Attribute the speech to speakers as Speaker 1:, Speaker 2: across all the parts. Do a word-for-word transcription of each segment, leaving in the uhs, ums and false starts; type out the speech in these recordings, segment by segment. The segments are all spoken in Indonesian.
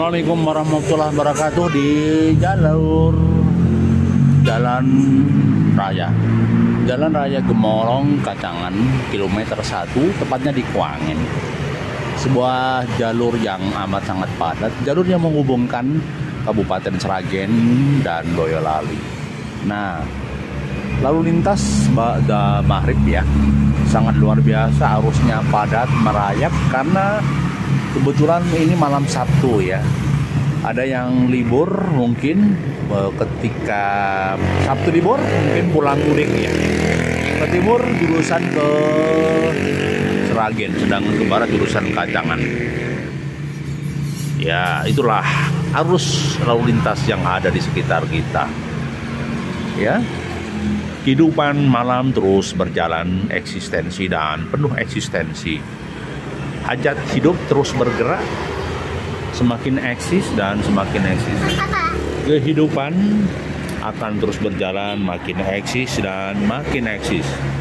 Speaker 1: Assalamualaikum warahmatullahi wabarakatuh. Di jalur jalan raya Jalan Raya Gemorong Kacangan kilometer satu, tepatnya di Kuangen. Sebuah jalur yang amat sangat padat, jalur yang menghubungkan Kabupaten Sragen dan Boyolali. Nah, lalu lintas pada maghrib ya, sangat luar biasa, arusnya padat merayap karena kebetulan ini malam Sabtu ya. Ada yang libur mungkin ketika Sabtu libur, mungkin pulang mudik ya. Ke timur jurusan ke Sragen, sedangkan ke barat jurusan Kacangan. Ya, itulah arus lalu lintas yang ada di sekitar kita. Ya. Kehidupan malam terus berjalan, eksistensi dan penuh eksistensi. Hajat hidup terus bergerak, semakin eksis dan semakin eksis. Kehidupan akan terus berjalan, makin eksis dan makin eksis.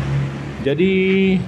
Speaker 1: Jadi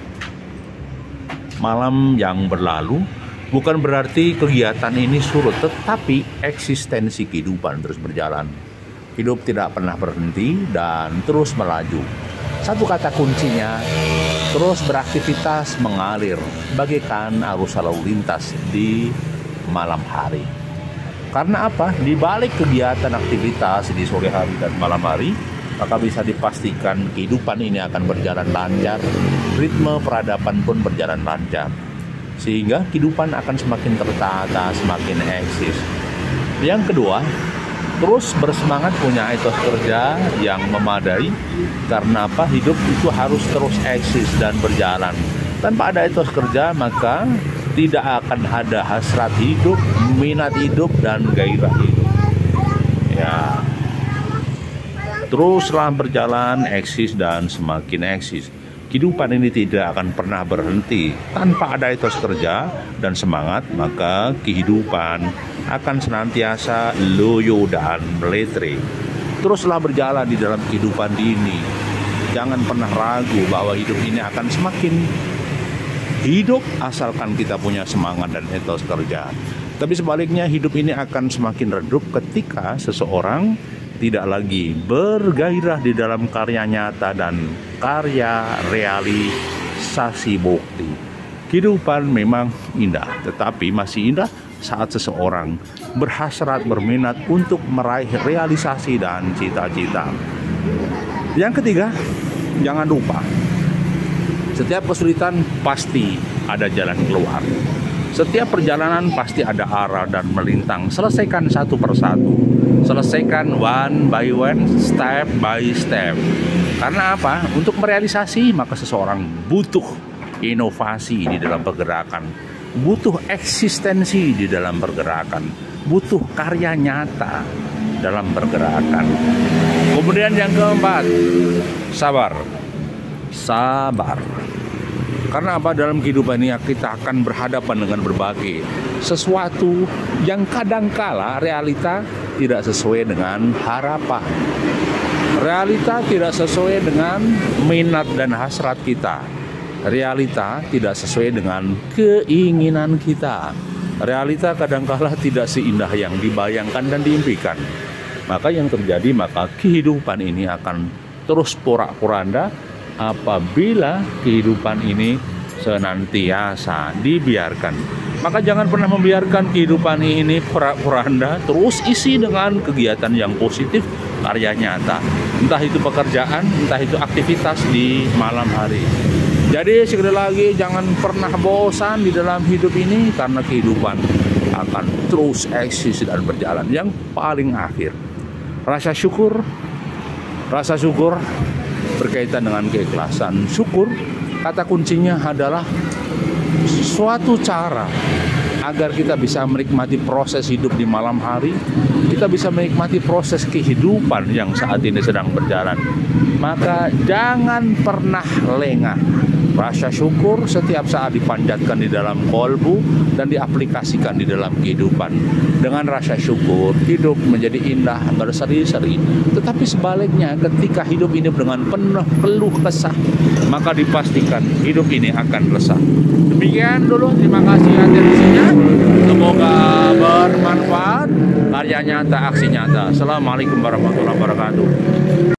Speaker 1: malam yang berlalu bukan berarti kegiatan ini surut, tetapi eksistensi kehidupan terus berjalan. Hidup tidak pernah berhenti dan terus melaju. Satu kata kuncinya, terus beraktivitas mengalir bagaikan arus lalu lintas di malam hari. Karena apa? Di balik kegiatan aktivitas di sore hari dan malam hari, maka bisa dipastikan kehidupan ini akan berjalan lancar, ritme peradaban pun berjalan lancar, sehingga kehidupan akan semakin tertata, semakin eksis. Yang kedua, terus bersemangat punya etos kerja yang memadai. Karena apa? Hidup itu harus terus eksis dan berjalan. Tanpa ada etos kerja, maka tidak akan ada hasrat hidup, minat hidup, dan gairah hidup. Ya, teruslah berjalan, eksis dan semakin eksis. Kehidupan ini tidak akan pernah berhenti. Tanpa ada etos kerja dan semangat, maka kehidupan akan senantiasa loyo dan meletre. Teruslah berjalan di dalam kehidupan ini. Jangan pernah ragu bahwa hidup ini akan semakin hidup asalkan kita punya semangat dan etos kerja. Tapi sebaliknya, hidup ini akan semakin redup ketika seseorang tidak lagi bergairah di dalam karya nyata dan karya realisasi bukti. Kehidupan memang indah, tetapi masih indah saat seseorang berhasrat, berminat untuk meraih realisasi dan cita-cita. Yang ketiga, jangan lupa, setiap kesulitan pasti ada jalan keluar. Setiap perjalanan pasti ada arah dan melintang. Selesaikan satu persatu. Selesaikan one by one, step by step. Karena apa? Untuk merealisasi, maka seseorang butuh inovasi di dalam pergerakan. Butuh eksistensi di dalam pergerakan. Butuh karya nyata dalam pergerakan. Kemudian yang keempat, sabar. Sabar. Karena apa? Dalam kehidupan ini kita akan berhadapan dengan berbagai sesuatu yang kadangkala realita tidak sesuai dengan harapan. Realita tidak sesuai dengan minat dan hasrat kita. Realita tidak sesuai dengan keinginan kita. Realita kadangkala tidak seindah yang dibayangkan dan diimpikan. Maka yang terjadi, maka kehidupan ini akan terus porak-poranda apabila kehidupan ini senantiasa dibiarkan. Maka jangan pernah membiarkan kehidupan ini porak-poranda, terus isi dengan kegiatan yang positif, karya nyata. Entah itu pekerjaan, entah itu aktivitas di malam hari. Jadi sekali lagi, jangan pernah bosan di dalam hidup ini, karena kehidupan akan terus eksis dan berjalan. Yang paling akhir, rasa syukur. Rasa syukur berkaitan dengan keikhlasan. Syukur, kata kuncinya adalah suatu cara agar kita bisa menikmati proses hidup di malam hari, kita bisa menikmati proses kehidupan yang saat ini sedang berjalan. Maka jangan pernah lengah. Rasa syukur setiap saat dipanjatkan di dalam kolbu dan diaplikasikan di dalam kehidupan. Dengan rasa syukur, hidup menjadi indah, berseri-seri. Tetapi sebaliknya, ketika hidup ini dengan penuh peluh kesah, maka dipastikan hidup ini akan lesah. Demikian dulu, terima kasih atensinya. Semoga bermanfaat. karya nyata, aksi nyata. Assalamualaikum warahmatullahi wabarakatuh.